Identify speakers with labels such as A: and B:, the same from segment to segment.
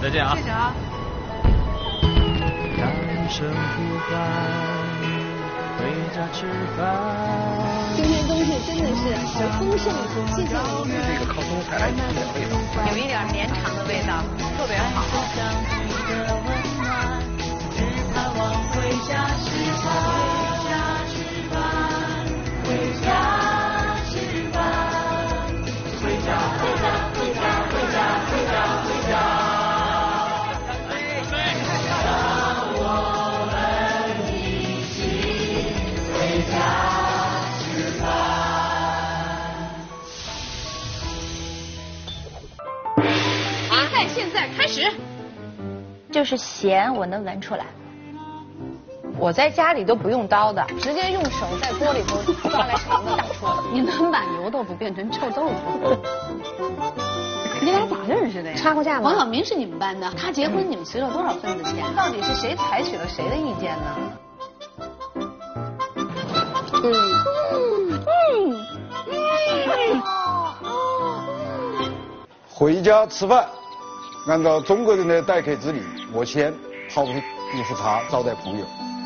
A: 再见啊！
B: 谢谢啊。
C: 今天东西真的是好丰盛，谢谢你。
D: 这个靠东菜来有点味道，
B: 有一点绵长的味道，特别好。现在开始，
E: 就是咸，我能闻出来。
F: 我在家里都不用刀的，直接用手在锅里头抓来炒能打出来。
B: 你能把油豆腐变成臭豆腐？你俩咋认识的呀？
F: 插过架吗？
B: 王晓明是你们班的，他结婚你们随了多少份子钱？
F: 到底是谁采取了谁的意见呢？
G: 回家吃饭，按照中国人的待客之礼，我先泡一壶茶招待朋友。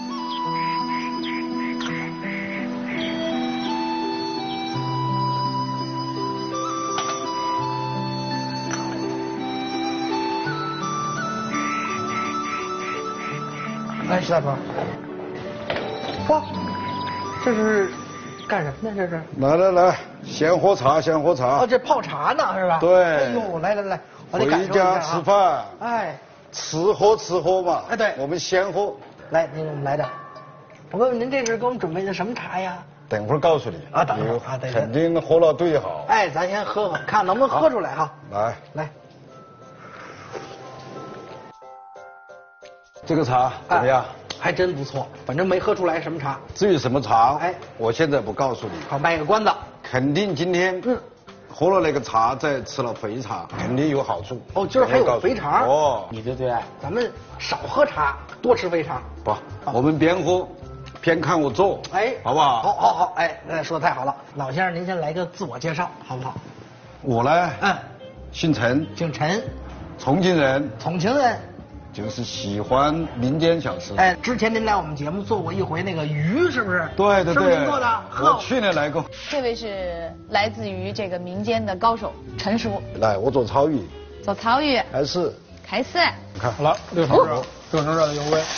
D: 来，徐大哥，哇，这是干什么呢？这是？
G: 来，先喝茶，先喝茶。
D: 哦，这泡茶呢是吧？
G: 对。
D: 哎呦，来，我得感受
G: 回家
D: 一下啊
G: 吃饭，
D: 哎，
G: 吃喝嘛。
D: 哎，对，
G: 我们先喝。
D: 来，您来的。我问问您，这是给我们准备的什么茶呀？
G: 等会儿告诉你。
D: 啊，等会儿啊，对。
G: 肯定喝了对好。
D: 哎，咱先喝喝，看能不能喝出来哈。
G: 来。这个茶怎么样？
D: 还真不错，反正没喝出来什么茶。
G: 至于什么茶，
D: 哎，
G: 我现在不告诉你。
D: 好，卖个关子。
G: 肯定今天喝了那个茶，再吃了肥茶，肯定有好处。
D: 哦，今儿还有肥肠。
G: 哦，
D: 你的最爱。咱们少喝茶，多吃肥肠。
G: 不，我们边喝边看我做。
D: 哎，
G: 好不好？
D: 好，哎，说的太好了。老先生，您先来个自我介绍，好不好？
G: 我呢，姓陈，重庆人。就是喜欢民间小吃。
D: 哎，之前您来我们节目做过一回那个鱼，是不是？
G: 对，
D: 是不是您做的？
G: 我去年来过。
E: 这位是来自于这个民间的高手陈叔。
G: 来，我做草鱼。
E: 做草鱼。
G: 开始。你看，
D: 好了，6成热的油温。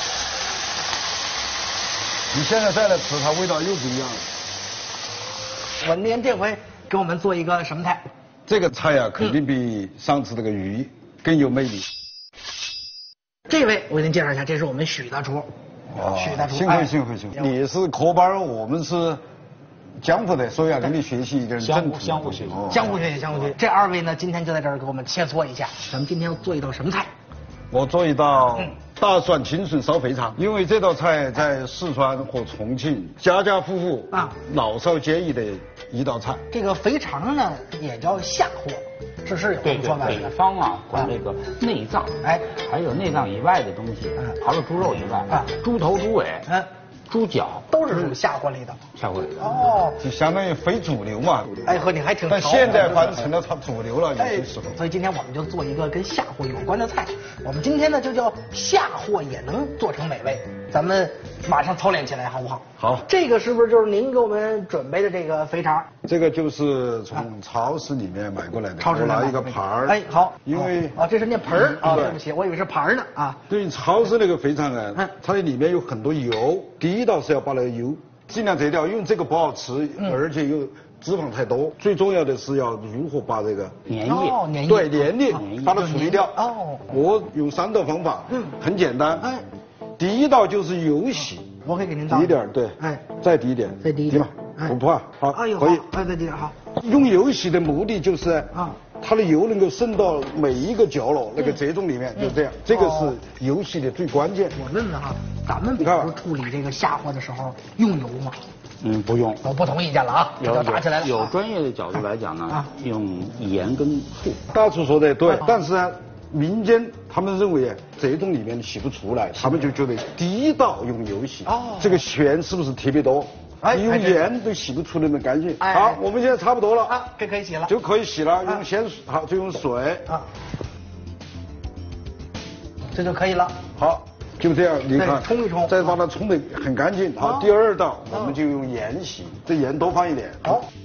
G: 你现在再来吃，它味道又不一样了。
D: 您这回给我们做一个什么菜？
G: 这个菜呀，肯定比上次这个鱼更有魅力。
D: 这位我给您介绍一下，这是我们许大厨。许大厨，
G: 幸会。你是科班，我们是江湖的，所以要跟你学习一点正途。
D: 相互学习。这2位呢，今天就在这儿给我们切磋一下。咱们今天要做一道什么菜？
G: 我做一道大蒜清笋烧肥肠，因为这道菜在四川和重庆家家户户老少皆宜的一道菜。
D: 这个肥肠呢，也叫下货。是有这么说法。
H: 北方管这个内脏，还有内脏以外的东西，除了猪肉以外，猪头、猪尾，猪脚
D: 都是属下货类的。
G: 哦，就相当于非主流嘛。
D: 哎，和你还挺。
G: 但现在反正成了它主流了，有些时候。
D: 所以今天我们就做一个跟下货有关的菜。我们今天呢就叫下货也能做成美味。咱们马上操练起来，好不好？
G: 好。
D: 这个是不是就是您给我们准备的这个肥肠？
G: 这个就是从超市里面买过来的。
D: 超市
G: 拿一个盘儿。
D: 哎，好。
G: 因为
D: 这是念盆儿啊，对不起，我以为是盘儿呢啊。
G: 对于超市那个肥肠啊，它的里面有很多油。第一道是要把那个油尽量摘掉，因为这个不好吃，而且又脂肪太多。最重要的是要如何把这个
H: 粘液，
G: 对，粘液把它处理掉。我用3道方法，很简单。第一道就是油洗，
D: 我可以给您倒
G: 低一点，对，再低一点，低嘛，不怕，好，可以，
D: 再低点，好。
G: 用油洗的目的就是它的油能够渗到每一个角落那个折中里面，就这样，这个是油洗的最关键。
D: 我问问咱们比如说处理这个下货的时候用油吗？
H: 不用。
D: 我不同意见了啊，要打起来了。
H: 有专业的角度来讲呢，用盐跟醋。
G: 大厨说的对，但是呢，民间他们认为这种里面洗不出来，他们就觉得第一道用油洗，这个咸是不是特别多？你用盐都洗不出那么干净。好，我们现在差不多了
D: 可以洗了，
G: 就可以洗了。用咸，好，就用水
D: 这就可以了。
G: 好，就这样，你看，
D: 冲一冲，
G: 再把它冲得很干净。好，第二道我们就用盐洗，这盐多放一点。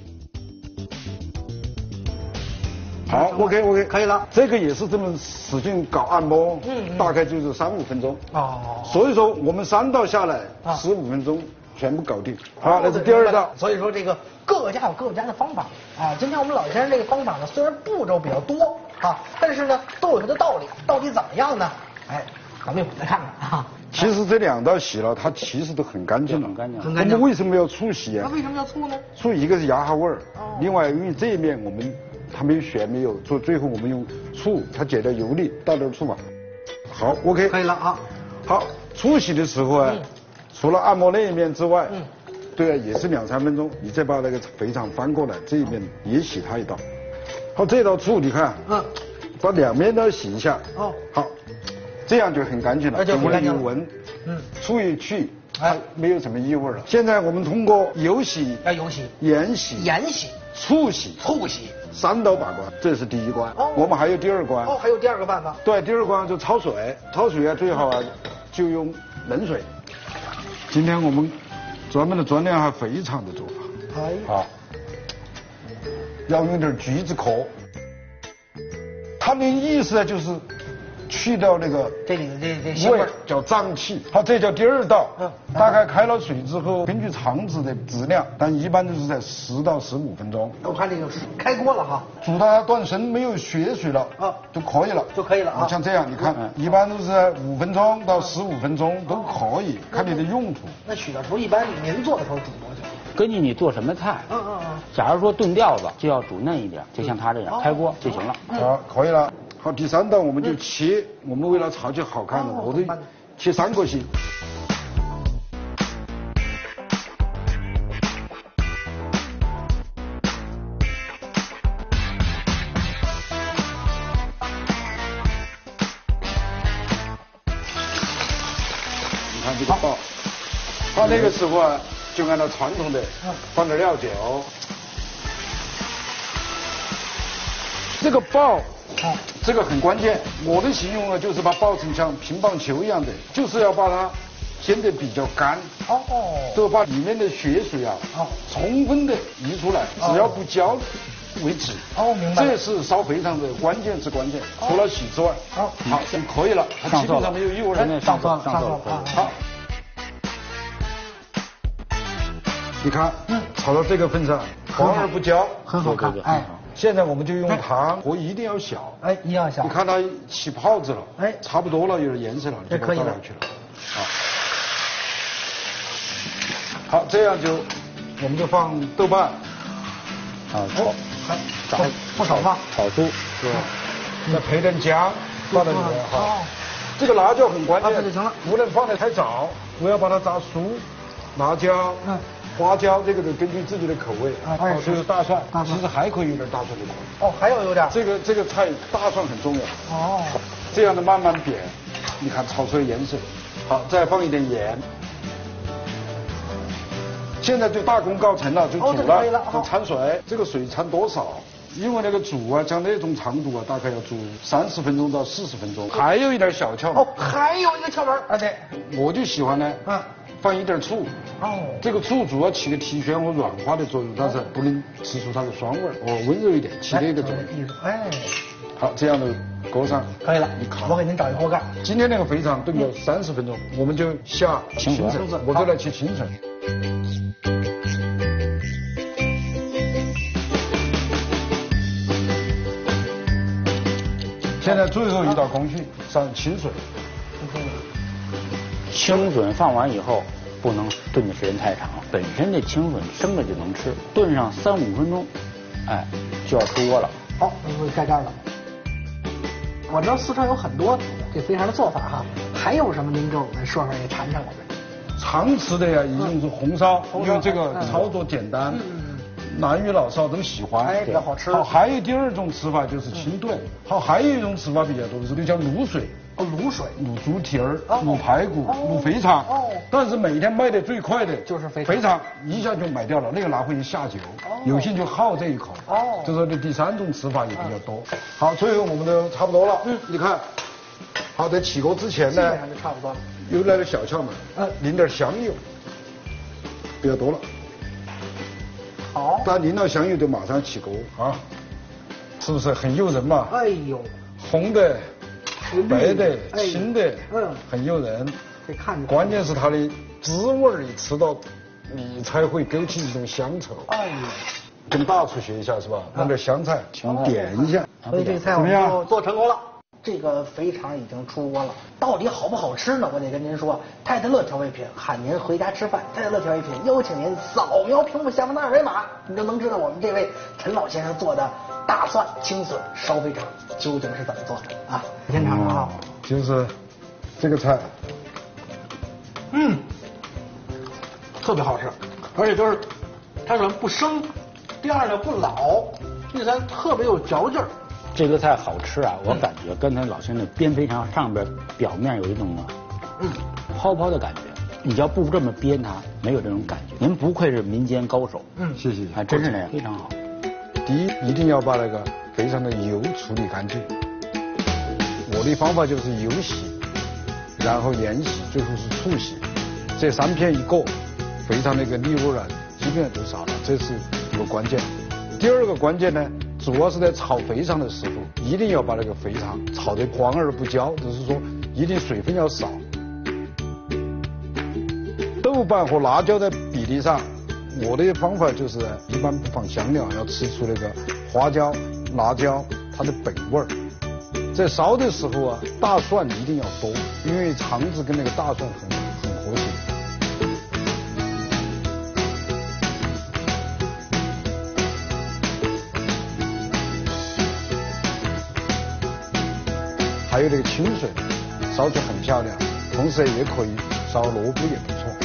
G: 好，OK， 可以了。这个也是这么使劲搞按摩，大概就是3、5分钟。哦。所以说我们3道下来15分钟全部搞定。好，那是第二道。
D: 所以说这个各家有各家的方法啊。今天我们老先生这个方法呢，虽然步骤比较多啊，但是呢都有它的道理。到底怎么样呢？哎，咱们一会儿再看看啊。
G: 其实这2道洗了，它其实都很干净了，
D: 很干净。
G: 我们为什么要醋洗啊？
D: 那为什么要醋呢？
G: 醋一个是压下味儿，另外因为这一面我们它没有血没有做，最后我们用醋，它减掉油腻，倒点醋嘛。好 ，OK，
D: 可以了啊。
G: 好，醋洗的时候啊，除了按摩那一面之外，对啊，也是2、3分钟，你再把那个肥肠翻过来，这一面也洗它一道。好，这道醋你看，把2面都洗一下。哦，好，这样就很干净了，
D: 那就很干净了。
G: 闻，醋一去，它没有什么异味了。现在我们通过油洗、盐洗、醋洗3道把关，这是第1关。我们还有第2关。
D: 还有第2个办法。
G: 对，第2关就焯水，焯水啊最好啊就用冷水。今天我们专门的专练下肥肠的做法。好，要用点橘子壳。它的意思呢就是去掉那个
D: 这里的这味儿，
G: 叫胀气。好，这叫第2道。大概开了水之后，根据肠子的质量，但一般都是在10到15分钟。
D: 我看这个开锅了哈，
G: 煮到它断生没有血水了就可以了。像这样，你看，一般都是5分钟到15分钟都可以，看你的用途。
D: 那许教授一般您做的时候煮多久？
H: 根据你做什么菜。假如说炖吊子就要煮嫩一点，就像他这样开锅就行了。
G: 好，可以了。好，第3道我们就切，我们为了炒起好看的，我都切3颗星。你看这个爆，到那个时候啊，就按照传统的放点料酒。这个爆。这个很关键，我的形容呢就是把爆成像乒乓球一样的，就是要把它煎得比较干，就把里面的血水啊，充分的移出来，只要不焦为止。
D: 明白。
G: 这是烧肥肠的关键之关键，除了洗之外。好，就可以了，它基本上没有异味了。
D: 上色了。
G: 好，你看，炒到这个份上，黄而不焦，
D: 很好看。
G: 现在我们就用糖，火一定要小。
D: 一定要小。
G: 你看它起泡子了，差不多了，有点颜色了，
D: 这可以了。
G: 好，这样我们就放豆瓣。
D: 不少放。
H: 炒酥。
G: 再配点姜放在里面。这个辣椒很关键，
D: 就行了，
G: 不能放得太早，我要把它炸酥。辣椒。花椒这个得根据自己的口味，就是大蒜，其实还可以有点大蒜就可以。
D: 还有点。
G: 这个菜大蒜很重要。这样的慢慢煸，你看炒出来颜色。好，再放一点盐。现在就大功告成了，就煮了，就掺水。这个水掺多少？因为那个煮啊，像那种长度啊，大概要煮30分钟到40分钟。还有一点小窍门。
D: 还有一个窍门。对。
G: 我就喜欢呢。放一点醋，这个醋主要起个提鲜和软化的作用，但是不能吃出它的酸味温柔一点，起这个作用。好，这样的锅上
D: 可以了。我给您找一锅盖。
G: 今天那个肥肠炖个30分钟，我们就下清水，我就来切清水。现在最后一道工序，上清水。
H: 清水放完以后，不能炖的时间太长，本身这清水生的就能吃，炖上3、5分钟，就要出锅了。
D: 好，我在这儿了。我知道四川有很多这肥肠的做法哈，还有什么您给我们说说，也馋馋我们。
G: 常吃的呀，一定是红烧，因为这个操作简单，男女老少都喜欢，
D: 比较好吃。
G: 好，还有第2种吃法就是清炖。好，还有一种吃法比较多的是，就叫卤水。
D: 卤水，
G: 卤猪蹄儿，卤排骨，卤肥肠。但是每天卖的最快的
D: 就是肥
G: 肠，一下就买掉了，那个拿回去下酒，有些就好这一口。就是这第3种吃法也比较多。好，最后我们都差不多了。你看， 好，在起锅之前呢，
D: 基本上就差不多了。
G: 有来点小窍门，淋点香油，不要多了。
D: 好，
G: 但淋了香油就马上起锅啊，是不是很诱人嘛？
D: 哎呦，
G: 红的、白的、
D: 哎
G: 青的，很诱人。
D: 这看着。
G: 关键是它的滋味，你吃到，你才会勾起一种乡愁。
D: 哎呦，
G: 跟大厨学一下是吧？弄点香菜，点一下。
D: 所以这个菜我们就做成功了。这个肥肠已经出锅了，到底好不好吃呢？我得跟您说，泰特乐调味品喊您回家吃饭。泰特乐调味品邀请您扫描屏幕下方的二维码，你就能知道我们这位陈老先生做的大蒜青笋烧肥肠究竟是怎么做的啊？先尝尝啊，
G: 就是这个菜，
D: 特别好吃，而且就是它首先不生，第二呢不老，第三特别有嚼劲儿。
H: 这个菜好吃啊，我感觉刚才老先生煸肥肠上边表面有一种泡泡的感觉，你要不这么煸它，没有这种感觉。您不愧是民间高手，
G: 谢谢，
H: 还真是这样，非常好。
G: 第一，一定要把那个肥肠的油处理干净。我的方法就是油洗，然后盐洗，最后是醋洗，这三片一过，肥肠那个腻味啊，基本上就少了，这是一个关键。第二个关键呢，主要是在炒肥肠的时候，一定要把那个肥肠炒得黄而不焦，就是说一定水分要少。豆瓣和辣椒的比例上，我的方法就是一般不放香料，要吃出那个花椒、辣椒它的本味儿。在烧的时候啊，大蒜一定要多，因为肠子跟那个大蒜很和谐。还有这个清水，烧出很漂亮，同时也可以烧萝卜也不错。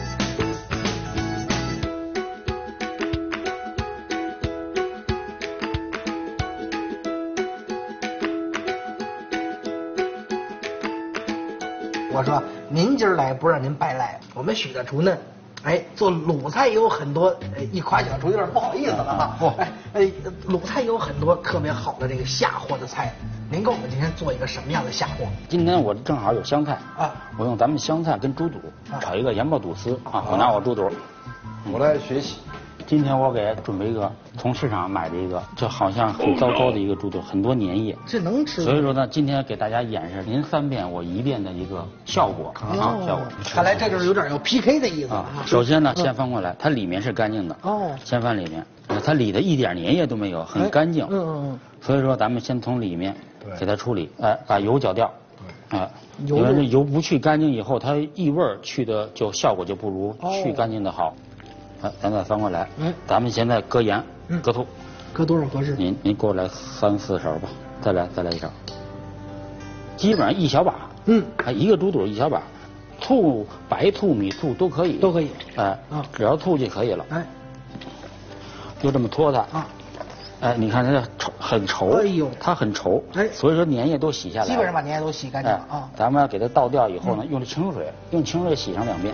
D: 我说您今儿来不让您白来，我们许大厨呢，做鲁菜也有很多，一夸小厨有点不好意思了啊。鲁菜也有很多特别好的这个下货的菜，您给我们今天做一个什么样的下货？
H: 今天我正好有香菜啊，我用咱们香菜跟猪肚炒一个盐爆肚丝啊，我拿我猪肚，
G: 我来学习。
H: 今天我给准备一个从市场买的一个，就好像很糟糕的一个猪肚，很多粘液。
D: 这能吃？
H: 所以说呢，今天给大家演示您3遍我1遍的一个效果啊，效果。
D: 看来这就是有点要 PK 的意思啊。
H: 首先呢，先翻过来，它里面是干净的。先翻里面，它里的一点粘液都没有，很干净。所以说咱们先从里面给它处理，把油搅掉。因为这油不去干净以后，它异味去的就效果就不如去干净的好。咱再翻过来，咱们现在搁盐，搁醋，
D: 搁多少合适？
H: 您给我来3、4勺吧，再来1勺，基本上1小把，一个猪肚1小把，醋、白醋、米醋都可以，
D: 都可以，
H: 只要醋就可以了，就这么拖它，你看它很稠，它很稠，所以说粘液都洗下来，
D: 基本上把粘液都洗干净了啊。
H: 咱们给它倒掉以后呢，用清水洗上2遍。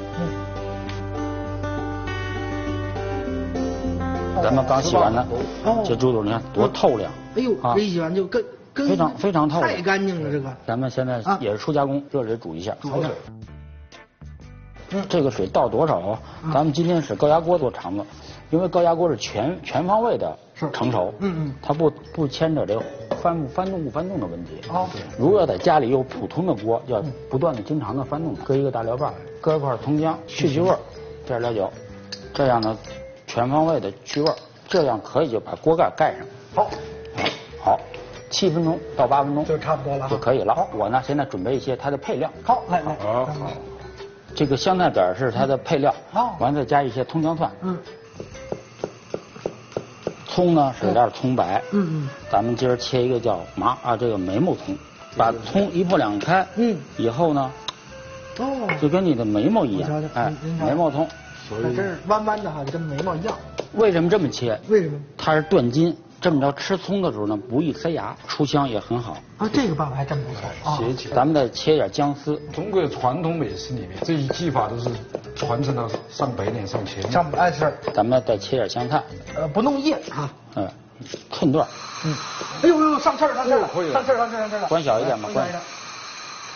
H: 咱们刚洗完呢，这猪肚你看多透亮。
D: 哎呦，这一洗完就跟
H: 非常透亮，
D: 太干净了这个。
H: 咱们现在也是初加工，热水煮一下。这个水倒多少啊？咱们今天使高压锅做肠子，因为高压锅是全方位的成熟，它不牵扯这个翻动不翻动的问题。如果要在家里有普通的锅，要不断的经常的翻动，搁一个大料瓣，搁一块葱姜去味儿，这料酒，这样呢。全方位的去味，这样可以就把锅盖盖上。好，7分钟到8分钟
D: 就差不多了，
H: 就可以了。我呢现在准备一些它的配料。
D: 好，来，
H: 好，这个香菜杆是它的配料，完再加一些葱姜蒜。葱呢是点葱白。咱们今儿切一个叫这个眉毛葱，把葱一破两开。以后呢，就跟你的眉毛一样，眉毛葱。
D: 真是弯弯的哈，跟眉毛一样。
H: 为什么这么切？
D: 为什么？
H: 它是断筋，这么着吃葱的时候呢，不易塞牙，出香也很好。
D: 这个办法还真不错。
H: 咱们再切点姜丝。
G: 中国传统美食里面，这一技法都是传承了上百年、上千年。
D: 是。
H: 咱们再切点香菜。
D: 不弄叶
H: 寸段。
D: 哎呦，上刺儿了！
H: 关小一点吧，关。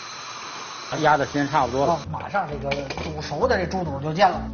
H: 压的时间差不多了，
D: 马上这个煮熟的这猪肚就见了。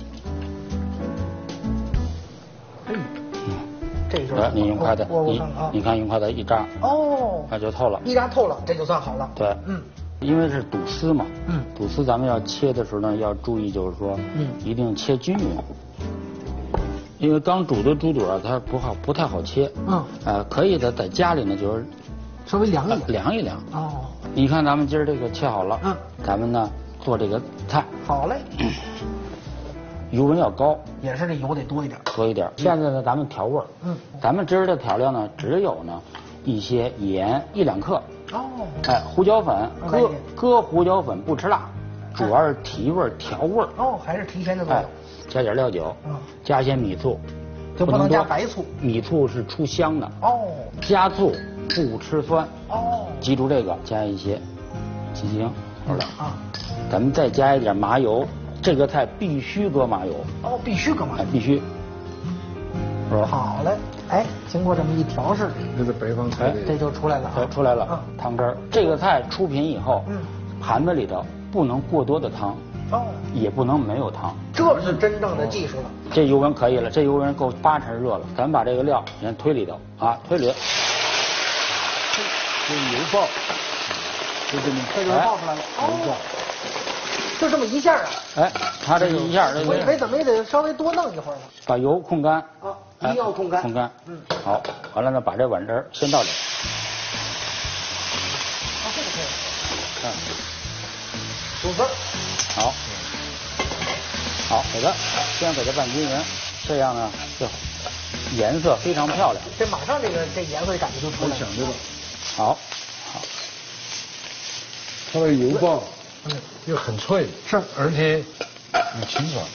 D: 这就是
H: 你用筷子，你看用筷子一扎，
D: 哦，
H: 那就透了，
D: 一扎透了，这就算好了。
H: 对，因为是肚丝嘛，肚丝咱们要切的时候呢，要注意就是说，一定切均匀。因为刚煮的猪肚啊，它不太好切，可以的，在家里呢就是
D: 稍微凉
H: 一凉。
D: 哦，
H: 你看咱们今儿这个切好了，咱们呢做这个菜。
D: 好嘞。
H: 油温要高，
D: 也是这油得多一点。
H: 多一点。现在呢，咱们调味儿，咱们今儿的调料呢，只有呢一些盐1、2克。哦。胡椒粉，搁胡椒粉不吃辣，主要是提味调味。
D: 哦，还是提鲜的作用。
H: 加点料酒，加一些米醋，
D: 就不能加白醋。
H: 米醋是出香的。
D: 哦。
H: 加醋不吃酸。
D: 哦。
H: 记住这个，加一些鸡精好了啊。咱们再加一点麻油。这个菜必须搁麻油
D: 哦，必须搁麻油，
H: 必须。
D: 好嘞，哎，经过这么一调试，
G: 这是北方菜，
D: 这就出来了，
H: 出来了。汤汁儿，这个菜出品以后，盘子里头不能过多的汤，也不能没有汤，
D: 这是真正的技术了。
H: 这油温可以了，这油温够8成热了，咱们把这个料先推里头啊，推里。这油爆，
D: 这就爆出来了。哦。就这么一下啊！
H: 哎，它这一下，
D: 我以为怎么也得稍微多弄一会儿呢。
H: 把油控干
D: 啊，一定要控干。
H: 控干。好，完了呢，把这碗汁先倒里。
D: 这个可以。肚丝。
H: 好，给它先给它拌均匀，这样呢就颜色非常漂亮。
D: 这马上这颜色感觉就出来了。
G: 这个。
H: 好。
G: 它的油爆。又很脆，
D: 是，
G: 而且很清爽。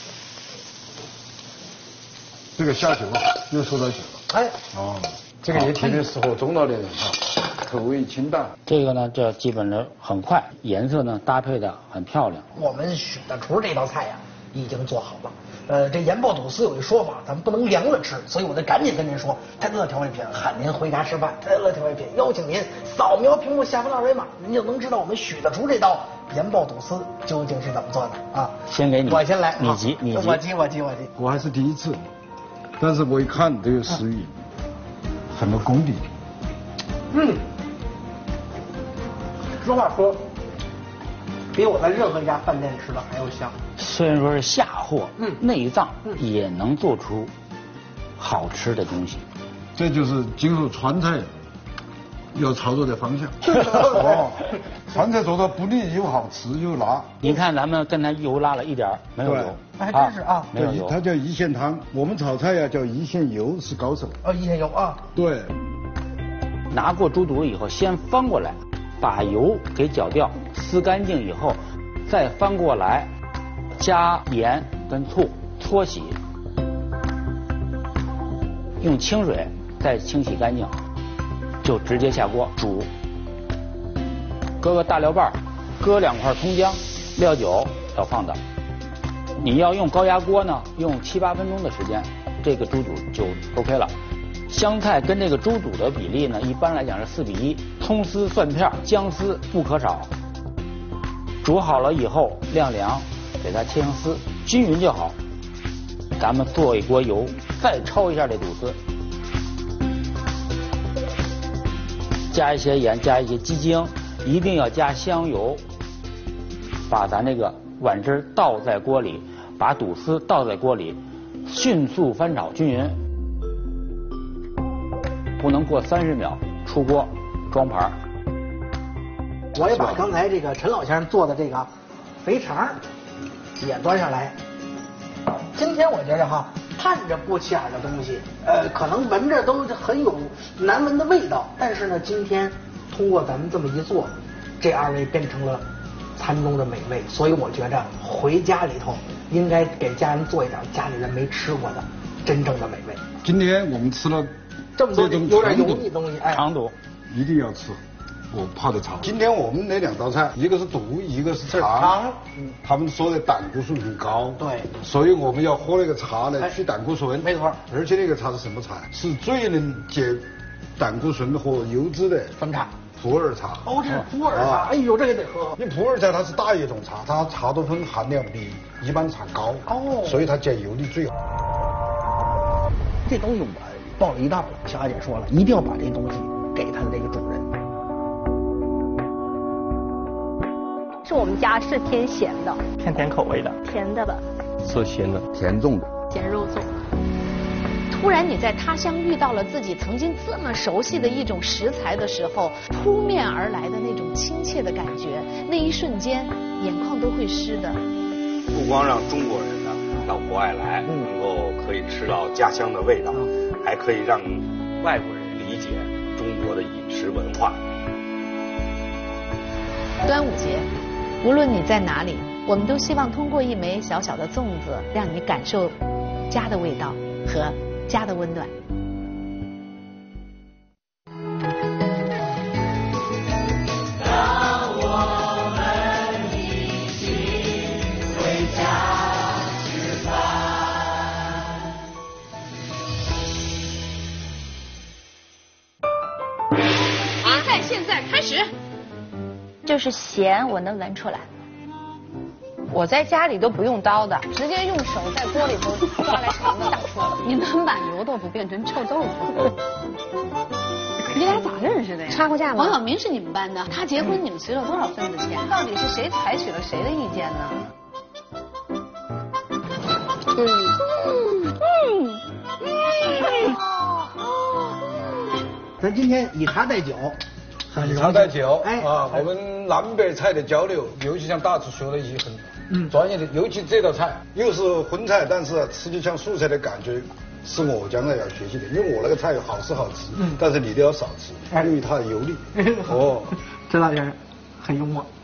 G: 这个下酒又说到酒了。
D: 哎，
G: 这个也特别适合中老年人啊，口味清淡。
H: 这个呢，这基本上很快，颜色呢搭配的很漂亮。
D: 我们许大厨这道菜呀，已经做好了。这盐爆肚丝有一说法，咱们不能凉了吃，所以我得赶紧跟您说，泰德乐调味品喊您回家吃饭，泰德乐调味品邀请您扫描屏幕下方的二维码，您就能知道我们许大厨这道盐爆肚丝究竟是怎么做的啊。
H: 先给你，
D: 我先来，
H: 你急，
D: 我急。
G: 我还是第一次，但是我一看都有食欲，很多功底。实话说，比我在任何一家饭店吃的还要香。
H: 虽然说是下货，内脏也能做出好吃的东西。
G: 这就是今后川菜要操作的方向。川菜做到不腻又好吃又辣。
H: 你看咱们跟它油拉了一点没有油，
D: 还真是啊，
H: 没有油。
G: 它叫一线汤，我们炒菜呀叫一线油，是高手。
D: 一线油啊。
G: 对。
H: 拿过猪肚以后，先翻过来，把油给搅掉，撕干净以后，再翻过来。加盐跟醋搓洗，用清水再清洗干净，就直接下锅煮。搁个大料瓣，搁2块葱姜，料酒要放的。你要用高压锅呢，用7、8分钟的时间，这个猪肚就 OK 了。香菜跟这个猪肚的比例呢，一般来讲是4比1，葱丝、蒜片、姜丝不可少。煮好了以后晾凉。给它切成丝，均匀就好。咱们做一锅油，再焯一下这肚丝，加一些盐，加一些鸡精，一定要加香油。把咱这个碗汁倒在锅里，把肚丝倒在锅里，迅速翻炒均匀，不能过30秒，出锅装盘。
D: 我也把刚才这个陈老先生做的这个肥肠也端上来。今天我觉得哈，看着不起眼的东西，可能闻着都很有难闻的味道，但是呢，今天通过咱们这么一做，这2位变成了餐中的美味，所以我觉着回家里头应该给家人做一点家里人没吃过的真正的美味。
G: 今天我们吃了
D: 这么多有点油腻的东西，
H: 肠肚
G: 一定要吃。我怕的肠。今天我们那2道菜，一个是肚，一个是肠。他们说的胆固醇很高，
D: 对，
G: 所以我们要喝那个茶来去胆固醇。
D: 没错。
G: 而且那个茶是什么茶？是最能解胆固醇和油脂的
D: 酸茶。
G: 普洱茶。
D: 哦，这是普洱茶。哎呦，这个得喝。
G: 因为普洱茶它是大叶种茶，它茶多酚含量比一般茶高。哦。所以它减油力最好。
D: 这东西我报了一道了，小雅姐说了，一定要把这东西给他的这个主人。
C: 是我们家是偏咸的，
A: 偏甜口味的，
C: 甜的吧，
A: 色鲜的，
G: 甜重的，
C: 咸肉粽。
E: 突然你在他乡遇到了自己曾经这么熟悉的一种食材的时候，扑面而来的那种亲切的感觉，那一瞬间眼眶都会湿的。
I: 不光让中国人呢到国外来，能够可以吃到家乡的味道，还可以让外国人理解中国的饮食文化。
E: 端午节，无论你在哪里，我们都希望通过一枚小小的粽子，让你感受家的味道和家的温暖。
J: 让我们一起回家吃饭。
E: 比赛现在开始。
F: 就是咸，我能闻出来。我在家里都不用刀的，直接用手在锅里头抓来长的大出了。
B: 你能把油豆腐变成臭豆腐？你俩咋认识的呀？
C: 插过架吗？
B: 王晓明是你们班的，他结婚你们随了多少份子钱？
F: 到底是谁采取了谁的意见呢？
D: 咱今天以茶代酒。
G: 茶代酒，我们南北菜的交流，尤其像大厨学了一些很专业的，尤其这道菜又是荤菜，但是吃起像素菜的感觉，是我将来要学习的。因为我那个菜好吃好吃，但是你都要少吃，因为它油腻。哦，
D: 这老先生很幽默。